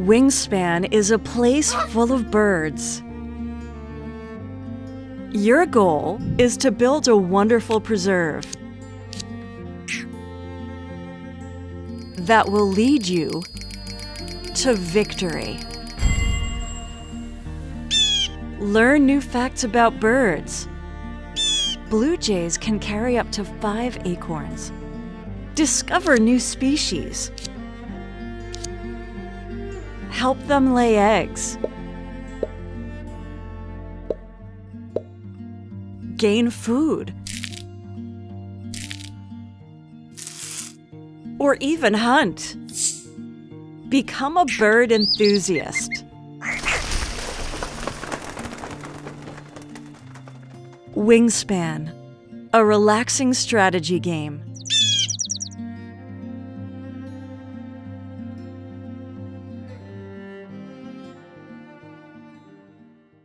Wingspan is a place full of birds. Your goal is to build a wonderful preserve that will lead you to victory. Learn new facts about birds. Blue jays can carry up to 5 acorns. Discover new species. Help them lay eggs. Gain food. Or even hunt. Become a bird enthusiast. Wingspan, a relaxing strategy game.